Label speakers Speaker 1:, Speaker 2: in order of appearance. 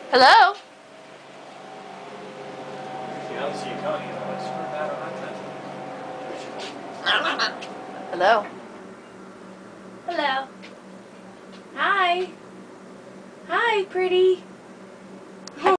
Speaker 1: Hello?
Speaker 2: If you don't see it coming, I swear that on my time.
Speaker 1: Hello?
Speaker 3: Hello. Hi. Hi, pretty.